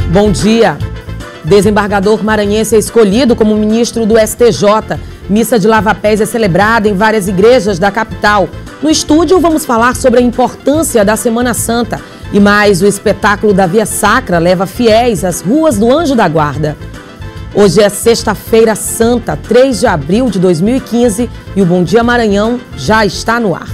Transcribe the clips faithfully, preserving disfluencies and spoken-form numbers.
Bom dia. Desembargador maranhense é escolhido como ministro do S T J. Missa de lava-pés é celebrada em várias igrejas da capital. No estúdio, vamos falar sobre a importância da Semana Santa. E mais, o espetáculo da Via Sacra leva fiéis às ruas do Anjo da Guarda. Hoje é sexta-feira santa, três de abril de dois mil e quinze, e o Bom Dia Maranhão já está no ar.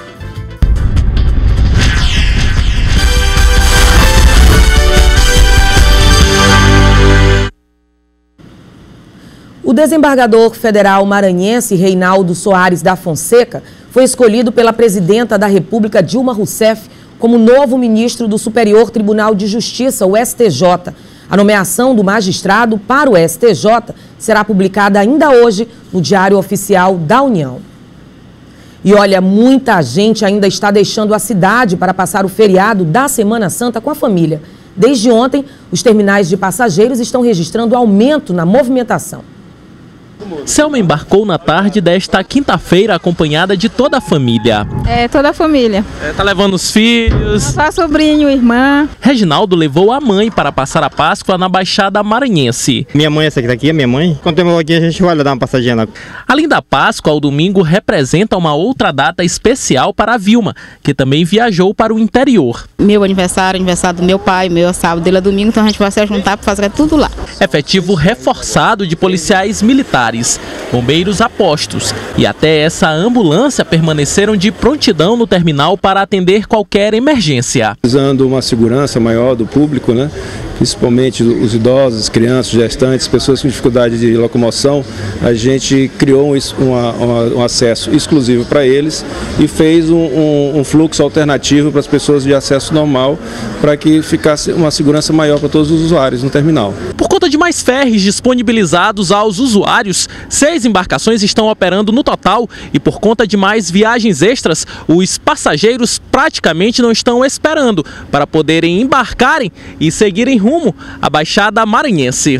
O desembargador federal maranhense Reinaldo Soares da Fonseca foi escolhido pela presidenta da República, Dilma Rousseff, como novo ministro do Superior Tribunal de Justiça, o S T J. A nomeação do magistrado para o S T J será publicada ainda hoje no Diário Oficial da União. E olha, muita gente ainda está deixando a cidade para passar o feriado da Semana Santa com a família. Desde ontem, os terminais de passageiros estão registrando aumento na movimentação. Selma embarcou na tarde desta quinta-feira acompanhada de toda a família. É, toda a família. É, tá levando os filhos? Só sobrinho, irmã. Reginaldo levou a mãe para passar a Páscoa na Baixada Maranhense. Minha mãe, essa que tá aqui, é minha mãe. Quando temos aqui, a gente vai dar uma passadinha lá. Além da Páscoa, o domingo representa uma outra data especial para a Vilma, que também viajou para o interior. Meu aniversário, aniversário do meu pai, meu sábado, dele é domingo, então a gente vai se juntar para fazer tudo lá. Efetivo reforçado de policiais militares, bombeiros a postos e até essa ambulância permaneceram de prontidão no terminal para atender qualquer emergência. Usando uma segurança maior do público, né? Principalmente os idosos, crianças, gestantes, pessoas com dificuldade de locomoção, a gente criou um, uma, uma, um acesso exclusivo para eles e fez um, um, um fluxo alternativo para as pessoas de acesso normal, para que ficasse uma segurança maior para todos os usuários no terminal. Por conta de mais ferries disponibilizados aos usuários, seis embarcações estão operando no total e por conta de mais viagens extras, os passageiros praticamente não estão esperando para poderem embarcarem e seguirem rumo à Baixada Maranhense.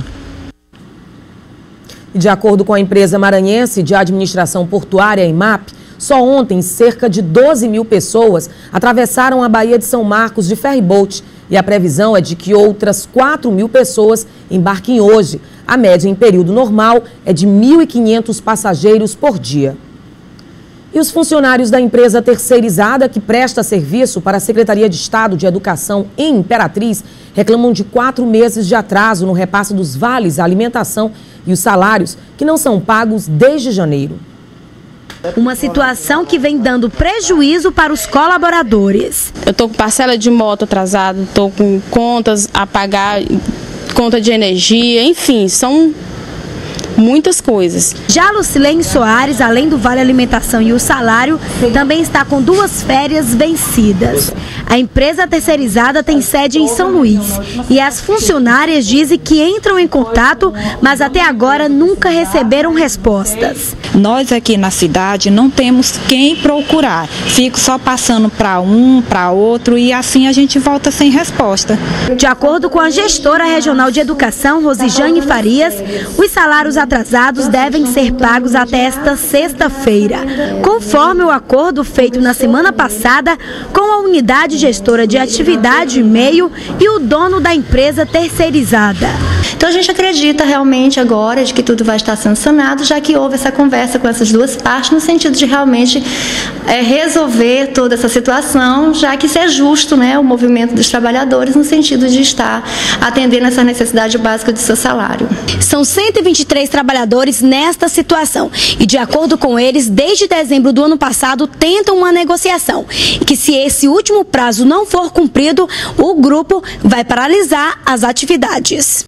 De acordo com a empresa maranhense de administração portuária, EMAP, só ontem cerca de doze mil pessoas atravessaram a Baía de São Marcos de ferryboat e a previsão é de que outras quatro mil pessoas embarquem hoje. A média em período normal é de mil e quinhentos passageiros por dia. E os funcionários da empresa terceirizada que presta serviço para a Secretaria de Estado de Educação em Imperatriz reclamam de quatro meses de atraso no repasse dos vales, a alimentação e os salários que não são pagos desde janeiro. Uma situação que vem dando prejuízo para os colaboradores. Eu estou com parcela de moto atrasada, estou com contas a pagar, conta de energia, enfim, são muitas coisas. Já Lucilene Soares, além do vale alimentação e o salário, também está com duas férias vencidas. A empresa terceirizada tem sede em São Luís e as funcionárias dizem que entram em contato, mas até agora nunca receberam respostas. Nós aqui na cidade não temos quem procurar, fico só passando para um, para outro e assim a gente volta sem resposta. De acordo com a gestora regional de educação, Rosijane Farias, os salários atrasados devem ser pagos até esta sexta-feira, conforme o acordo feito na semana passada com a unidade gestora de atividade e meio e o dono da empresa terceirizada. Então a gente acredita realmente agora de que tudo vai estar sendo sanado, já que houve essa conversa com essas duas partes no sentido de realmente é, resolver toda essa situação, já que isso é justo, né, o movimento dos trabalhadores no sentido de estar atendendo essa necessidade básica do seu salário. São cento e vinte e três trabalhadores nesta situação e, de acordo com eles, desde dezembro do ano passado tentam uma negociação e que, se esse último prazo não for cumprido, o grupo vai paralisar as atividades.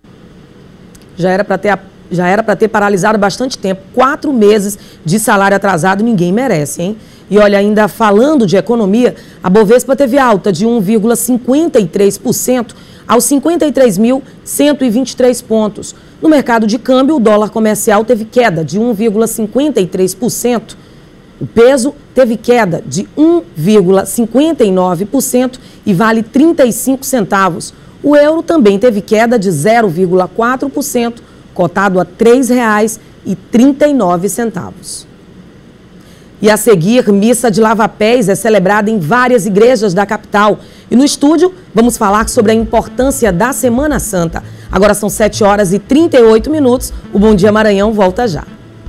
Já era para ter, já era para ter paralisado bastante tempo, quatro meses de salário atrasado, ninguém merece, hein? E olha, ainda falando de economia, a Bovespa teve alta de um vírgula cinquenta e três por cento aos cinquenta e três mil cento e vinte e três pontos. No mercado de câmbio, o dólar comercial teve queda de um vírgula cinquenta e três por cento. O peso teve queda de um vírgula cinquenta e nove por cento e vale trinta e cinco centavos. O euro também teve queda de zero vírgula quatro por cento, cotado a três reais e trinta e nove centavos. E a seguir, missa de lava-pés é celebrada em várias igrejas da capital. E no estúdio, vamos falar sobre a importância da Semana Santa. Agora são sete horas e trinta e oito minutos. O Bom Dia Maranhão volta já.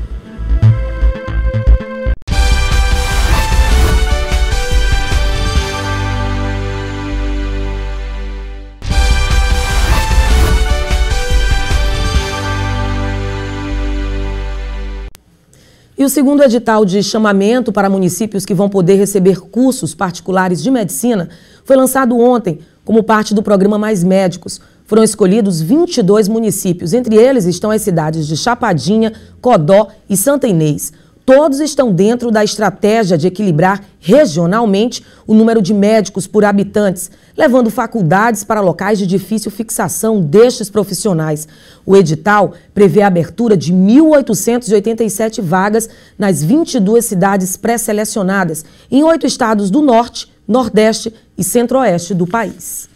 E o segundo edital de chamamento para municípios que vão poder receber cursos particulares de medicina foi lançado ontem como parte do programa Mais Médicos. Foram escolhidos vinte e dois municípios, entre eles estão as cidades de Chapadinha, Codó e Santa Inês. Todos estão dentro da estratégia de equilibrar regionalmente o número de médicos por habitantes, levando faculdades para locais de difícil fixação destes profissionais. O edital prevê a abertura de mil oitocentas e oitenta e sete vagas nas vinte e duas cidades pré-selecionadas, em oito estados do Norte, Nordeste e Centro-Oeste do país.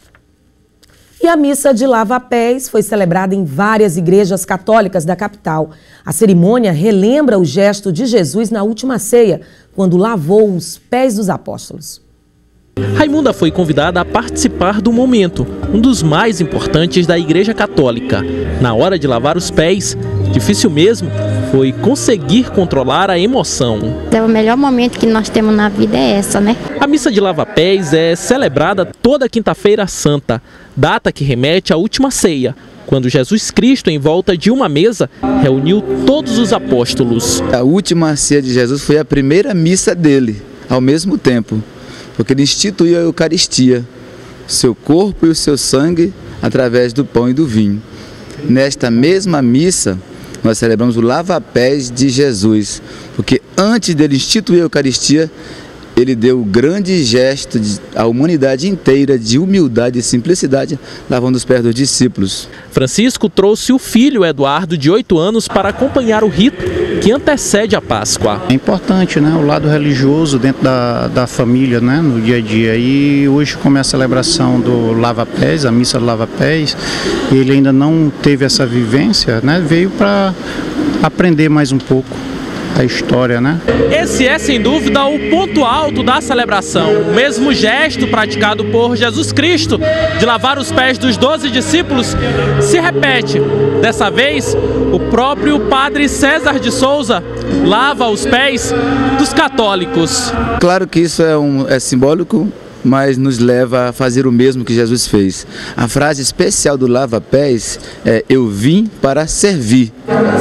E a missa de lava-pés foi celebrada em várias igrejas católicas da capital. A cerimônia relembra o gesto de Jesus na última ceia, quando lavou os pés dos apóstolos. Raimunda foi convidada a participar do momento, um dos mais importantes da Igreja Católica. Na hora de lavar os pés, difícil mesmo foi conseguir controlar a emoção. É o melhor momento que nós temos na vida é essa, né? A missa de lava-pés é celebrada toda quinta-feira santa, data que remete à última ceia, quando Jesus Cristo, em volta de uma mesa, reuniu todos os apóstolos. A última ceia de Jesus foi a primeira missa dele, ao mesmo tempo, porque ele instituiu a Eucaristia, seu corpo e o seu sangue através do pão e do vinho. Nesta mesma missa, nós celebramos o lava-pés de Jesus, porque antes dele instituir a Eucaristia, ele deu o grande gesto à humanidade inteira de humildade e simplicidade, lavando os pés dos discípulos. Francisco trouxe o filho Eduardo, de oito anos, para acompanhar o rito que antecede a Páscoa. É importante, né, o lado religioso dentro da, da família, né, no dia a dia. E hoje começa a celebração do lava-pés, a missa do lava-pés. Ele ainda não teve essa vivência, né, veio para aprender mais um pouco a história, né? Esse é, sem dúvida, o ponto alto da celebração. O mesmo gesto praticado por Jesus Cristo de lavar os pés dos doze discípulos se repete. Dessa vez, o próprio padre César de Souza lava os pés dos católicos. Claro que isso é, um, é simbólico, mas nos leva a fazer o mesmo que Jesus fez. A frase especial do lava-pés é: eu vim para servir.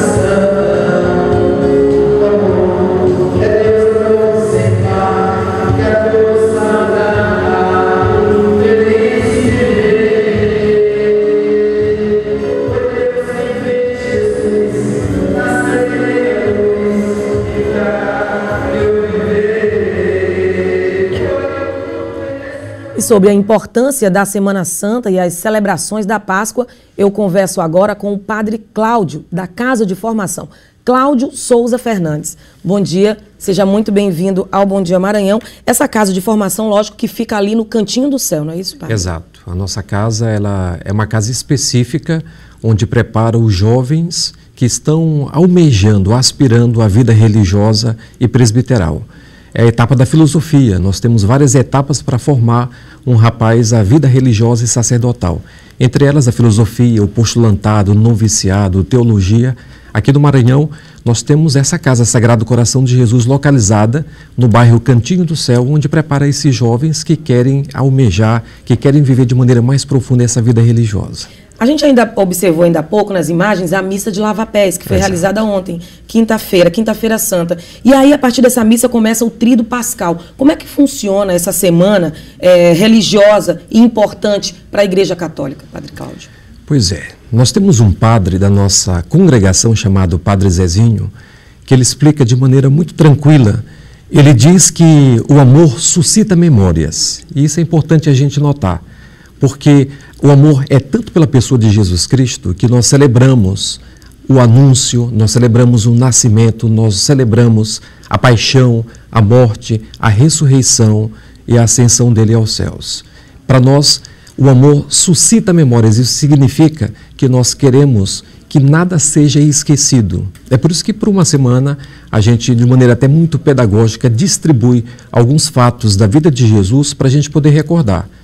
E sobre a importância da Semana Santa e as celebrações da Páscoa, eu converso agora com o padre Cláudio, da Casa de Formação. Cláudio Souza Fernandes. Bom dia, seja muito bem-vindo ao Bom Dia Maranhão. Essa casa de formação, lógico, que fica ali no cantinho do céu, não é isso, padre? Exato. A nossa casa, ela é uma casa específica onde prepara os jovens que estão almejando, aspirando à vida religiosa e presbiteral. É a etapa da filosofia. Nós temos várias etapas para formar um rapaz à vida religiosa e sacerdotal. Entre elas a filosofia, o postulantado, o noviciado, teologia. Aqui no Maranhão nós temos essa casa Sagrado Coração de Jesus localizada no bairro Cantinho do Céu, onde prepara esses jovens que querem almejar, que querem viver de maneira mais profunda essa vida religiosa. A gente ainda observou ainda há pouco nas imagens a missa de lava-pés, que foi Exato. realizada ontem, quinta-feira, quinta-feira santa. E aí, a partir dessa missa, começa o Tríduo Pascal. Como é que funciona essa semana é, religiosa e importante para a Igreja Católica, Padre Cláudio? Pois é, nós temos um padre da nossa congregação chamado Padre Zezinho, que ele explica de maneira muito tranquila. Ele diz que o amor suscita memórias, e isso é importante a gente notar, porque o amor é tanto pela pessoa de Jesus Cristo que nós celebramos o anúncio, nós celebramos o nascimento, nós celebramos a paixão, a morte, a ressurreição e a ascensão dele aos céus. Para nós, o amor suscita memórias, isso significa que nós queremos que nada seja esquecido. É por isso que por uma semana a gente, de maneira até muito pedagógica, distribui alguns fatos da vida de Jesus para a gente poder recordar.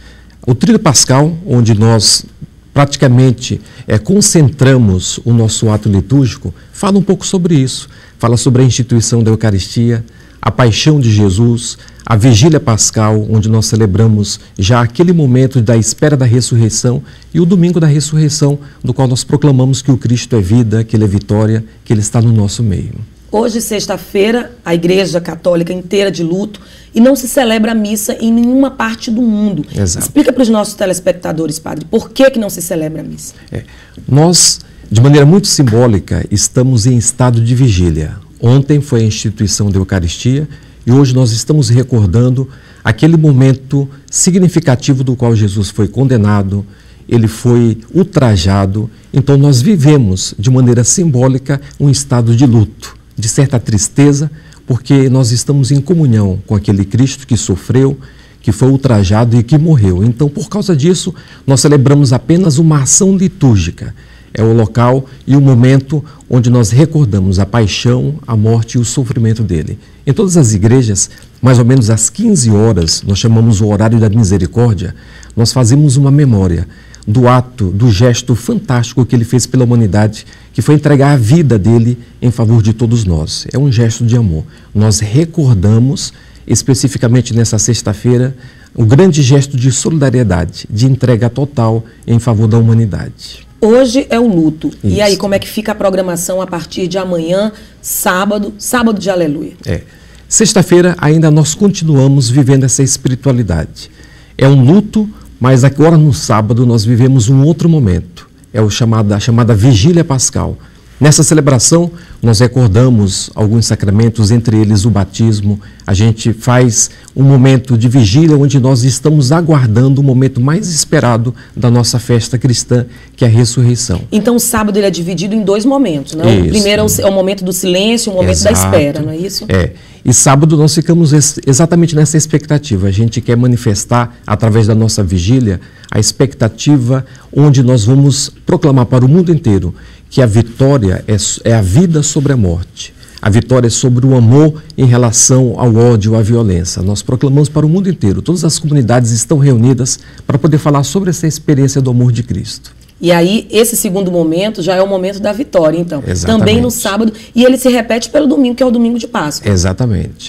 O Tríduo Pascal, onde nós praticamente é, concentramos o nosso ato litúrgico, fala um pouco sobre isso. Fala sobre a instituição da Eucaristia, a paixão de Jesus, a vigília pascal, onde nós celebramos já aquele momento da espera da ressurreição, e o domingo da ressurreição, no qual nós proclamamos que o Cristo é vida, que Ele é vitória, que Ele está no nosso meio. Hoje, sexta-feira, a Igreja Católica inteira de luto e não se celebra a missa em nenhuma parte do mundo. Exato. Explica para os nossos telespectadores, padre, por que que não se celebra a missa? É. Nós, de maneira muito simbólica, estamos em estado de vigília. Ontem foi a instituição da Eucaristia e hoje nós estamos recordando aquele momento significativo do qual Jesus foi condenado, Ele foi ultrajado. Então nós vivemos de maneira simbólica um estado de luto, de certa tristeza, porque nós estamos em comunhão com aquele Cristo que sofreu, que foi ultrajado e que morreu. Então, por causa disso, nós celebramos apenas uma ação litúrgica. É o local e o momento onde nós recordamos a paixão, a morte e o sofrimento dele. Em todas as igrejas, mais ou menos às quinze horas, nós chamamos o horário da misericórdia, nós fazemos uma memória do ato, do gesto fantástico que ele fez pela humanidade, que foi entregar a vida dele em favor de todos nós. É um gesto de amor. Nós recordamos, especificamente nessa sexta-feira, o grande gesto de solidariedade, de entrega total em favor da humanidade. Hoje é o luto. Isso. E aí, como é que fica a programação a partir de amanhã, sábado, sábado de Aleluia? É. Sexta-feira ainda nós continuamos vivendo essa espiritualidade. É um luto, mas agora no sábado nós vivemos um outro momento. É o chamado, a chamada Vigília Pascal. Nessa celebração, nós recordamos alguns sacramentos, entre eles o batismo. A gente faz um momento de vigília onde nós estamos aguardando o momento mais esperado da nossa festa cristã, que é a ressurreição. Então o sábado ele é dividido em dois momentos, né? Isso. O primeiro é o, é o momento do silêncio, o momento Exato. da espera, não é isso? É. E sábado nós ficamos ex exatamente nessa expectativa. A gente quer manifestar, através da nossa vigília, a expectativa onde nós vamos proclamar para o mundo inteiro que a vitória é, é a vida sobre a morte. A vitória é sobre o amor em relação ao ódio, à violência. Nós proclamamos para o mundo inteiro. Todas as comunidades estão reunidas para poder falar sobre essa experiência do amor de Cristo. E aí, esse segundo momento já é o momento da vitória, então. Exatamente. Também no sábado. E ele se repete pelo domingo, que é o domingo de Páscoa. Exatamente.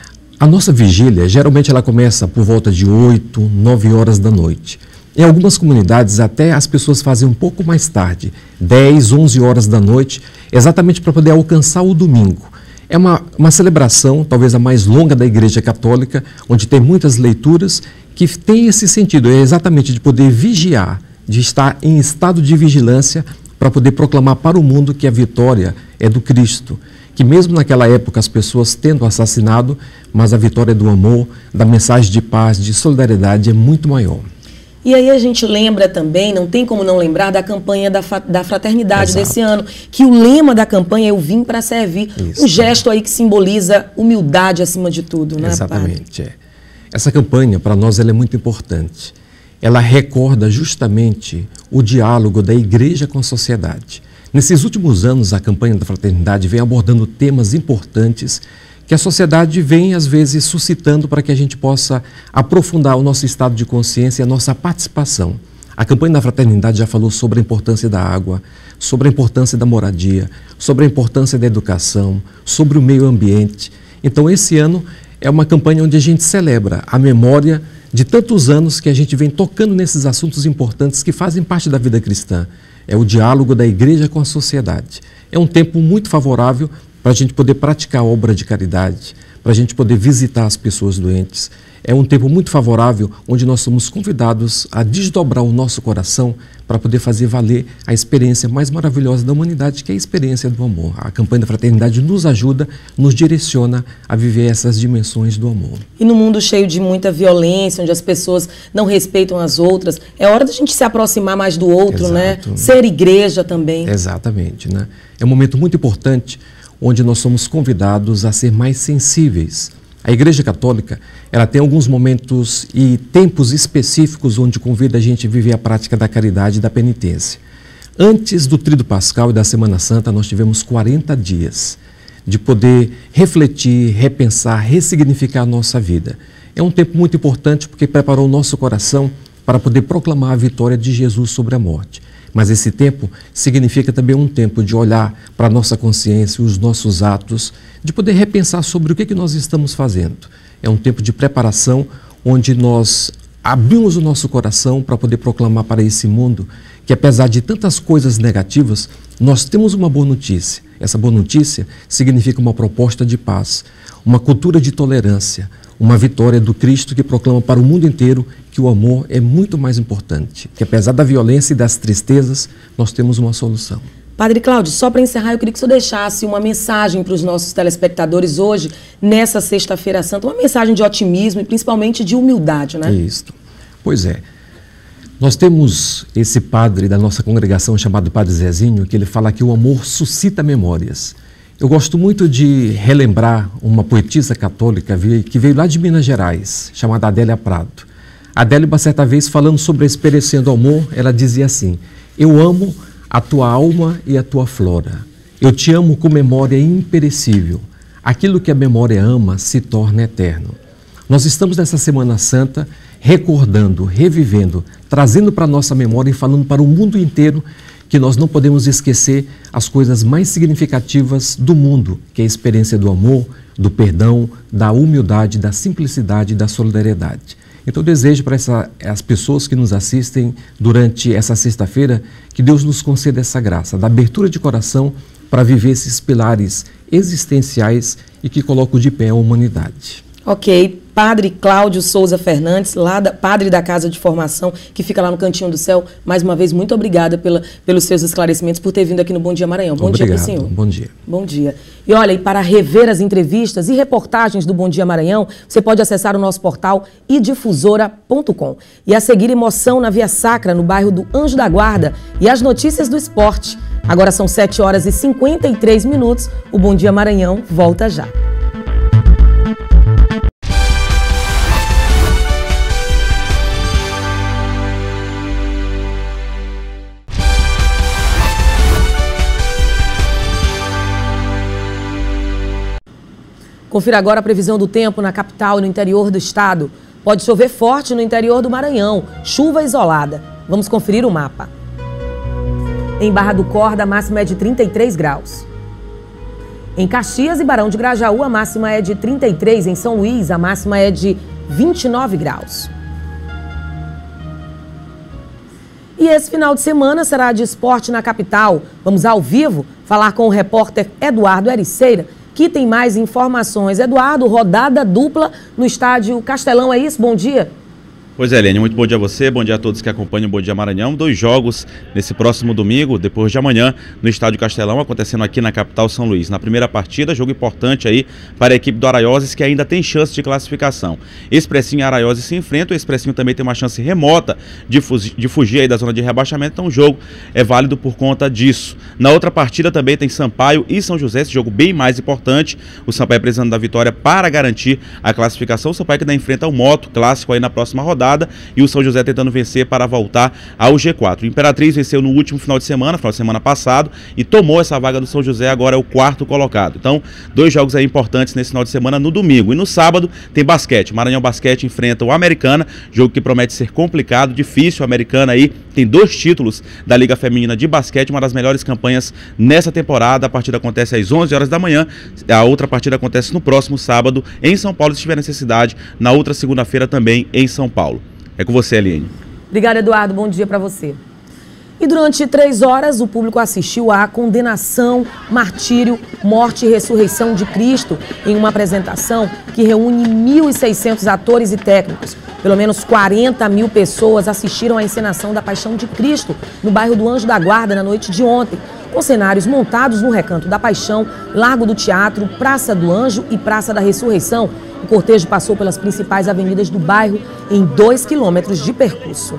A nossa vigília, geralmente ela começa por volta de oito, nove horas da noite. Em algumas comunidades, até as pessoas fazem um pouco mais tarde, dez, onze horas da noite, exatamente para poder alcançar o domingo. É uma, uma celebração, talvez a mais longa da Igreja Católica, onde tem muitas leituras, que tem esse sentido, é exatamente de poder vigiar, de estar em estado de vigilância para poder proclamar para o mundo que a vitória é do Cristo. Que mesmo naquela época as pessoas tendo assassinado, mas a vitória do amor, da mensagem de paz, de solidariedade é muito maior. E aí a gente lembra também, não tem como não lembrar, da campanha da, da fraternidade Exato. Desse ano, que o lema da campanha é Eu Vim para Servir. Isso. Um gesto aí que simboliza humildade acima de tudo, né, Exatamente. É. Essa campanha, para nós, ela é muito importante. Ela recorda justamente o diálogo da igreja com a sociedade. Nesses últimos anos, a campanha da fraternidade vem abordando temas importantes que a sociedade vem, às vezes, suscitando para que a gente possa aprofundar o nosso estado de consciência e a nossa participação. A campanha da fraternidade já falou sobre a importância da água, sobre a importância da moradia, sobre a importância da educação, sobre o meio ambiente. Então, esse ano é uma campanha onde a gente celebra a memória de tantos anos que a gente vem tocando nesses assuntos importantes que fazem parte da vida cristã. É o diálogo da igreja com a sociedade. É um tempo muito favorável para a gente poder praticar a obra de caridade, para a gente poder visitar as pessoas doentes. É um tempo muito favorável onde nós somos convidados a desdobrar o nosso coração para poder fazer valer a experiência mais maravilhosa da humanidade, que é a experiência do amor. A campanha da fraternidade nos ajuda, nos direciona a viver essas dimensões do amor. E no mundo cheio de muita violência, onde as pessoas não respeitam as outras, é hora da gente se aproximar mais do outro, Exato. Né? Ser igreja também. Exatamente, né? É um momento muito importante onde nós somos convidados a ser mais sensíveis. A Igreja Católica, ela tem alguns momentos e tempos específicos onde convida a gente a viver a prática da caridade e da penitência. Antes do Tríduo Pascal e da Semana Santa, nós tivemos quarenta dias de poder refletir, repensar, ressignificar a nossa vida. É um tempo muito importante porque preparou o nosso coração para poder proclamar a vitória de Jesus sobre a morte. Mas esse tempo significa também um tempo de olhar para a nossa consciência, os nossos atos, de poder repensar sobre o que, que nós estamos fazendo. É um tempo de preparação onde nós abrimos o nosso coração para poder proclamar para esse mundo que, apesar de tantas coisas negativas, nós temos uma boa notícia. Essa boa notícia significa uma proposta de paz, uma cultura de tolerância, uma vitória do Cristo que proclama para o mundo inteiro que o amor é muito mais importante, que apesar da violência e das tristezas, nós temos uma solução. Padre Cláudio, só para encerrar, eu queria que o senhor deixasse uma mensagem para os nossos telespectadores hoje, nessa Sexta-feira Santa, uma mensagem de otimismo e principalmente de humildade, né? Isso. Pois é. Nós temos esse padre da nossa congregação chamado Padre Zezinho, que ele fala que o amor suscita memórias. Eu gosto muito de relembrar uma poetisa católica que veio lá de Minas Gerais, chamada Adélia Prado. Adélia, uma certa vez, falando sobre a experiência do amor, ela dizia assim: eu amo a tua alma e a tua flora. Eu te amo com memória imperecível. Aquilo que a memória ama se torna eterno. Nós estamos nessa Semana Santa recordando, revivendo, trazendo para a nossa memória e falando para o mundo inteiro que nós não podemos esquecer as coisas mais significativas do mundo, que é a experiência do amor, do perdão, da humildade, da simplicidade e da solidariedade. Então eu desejo para essa, as pessoas que nos assistem durante essa sexta-feira que Deus nos conceda essa graça, da abertura de coração para viver esses pilares existenciais e que colocam de pé a humanidade. Ok, Padre Cláudio Souza Fernandes, lá da, padre da Casa de Formação, que fica lá no Cantinho do Céu. Mais uma vez, muito obrigada pela, pelos seus esclarecimentos, por ter vindo aqui no Bom Dia Maranhão. Bom Obrigado, dia para o senhor. Bom dia. Bom dia. E olha, e para rever as entrevistas e reportagens do Bom Dia Maranhão, você pode acessar o nosso portal i difusora ponto com. E a seguir, emoção na Via Sacra, no bairro do Anjo da Guarda, e as notícias do esporte. Agora são sete horas e cinquenta e três minutos. O Bom Dia Maranhão volta já. Confira agora a previsão do tempo na capital e no interior do estado. Pode chover forte no interior do Maranhão, chuva isolada. Vamos conferir o mapa. Em Barra do Corda, a máxima é de trinta e três graus. Em Caxias e Barão de Grajaú, a máxima é de trinta e três. Em São Luís, a máxima é de vinte e nove graus. E esse final de semana será de esporte na capital. Vamos ao vivo falar com o repórter Eduardo Ericeira, que tem mais informações. Eduardo, rodada dupla no estádio Castelão, é isso? Bom dia. Pois é, Helene, muito bom dia a você, bom dia a todos que acompanham o Bom Dia Maranhão. Dois jogos nesse próximo domingo, depois de amanhã, no estádio Castelão, acontecendo aqui na capital São Luís. Na primeira partida, jogo importante aí para a equipe do Araioses, que ainda tem chance de classificação. Expressinho e Araioses se enfrentam, o Expressinho também tem uma chance remota de, fugir, de fugir aí da zona de rebaixamento, então o jogo é válido por conta disso. Na outra partida também tem Sampaio e São José, esse jogo bem mais importante. O Sampaio precisando da vitória para garantir a classificação. O Sampaio que ainda enfrenta o Moto, clássico aí na próxima rodada. E o São José tentando vencer para voltar ao G quatro. O Imperatriz venceu no último final de semana, final de semana passado, e tomou essa vaga do São José, agora é o quarto colocado. Então, dois jogos aí importantes nesse final de semana no domingo. E no sábado tem basquete. Maranhão Basquete enfrenta o Americana, jogo que promete ser complicado, difícil. O Americana aí tem dois títulos da Liga Feminina de Basquete, uma das melhores campanhas nessa temporada. A partida acontece às onze horas da manhã, a outra partida acontece no próximo sábado em São Paulo, se tiver necessidade, na outra segunda-feira também em São Paulo. É com você, Eliane. Obrigada, Eduardo. Bom dia para você. E durante três horas, o público assistiu à condenação, martírio, morte e ressurreição de Cristo em uma apresentação que reúne mil e seiscentos atores e técnicos. Pelo menos quarenta mil pessoas assistiram à encenação da Paixão de Cristo no bairro do Anjo da Guarda na noite de ontem, com cenários montados no Recanto da Paixão, Largo do Teatro, Praça do Anjo e Praça da Ressurreição. O cortejo passou pelas principais avenidas do bairro em dois quilômetros de percurso.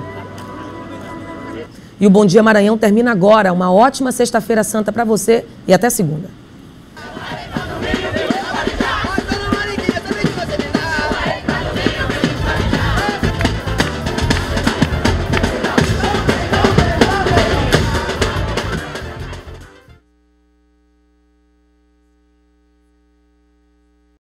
E o Bom Dia Maranhão termina agora. Uma ótima Sexta-feira Santa para você e até segunda.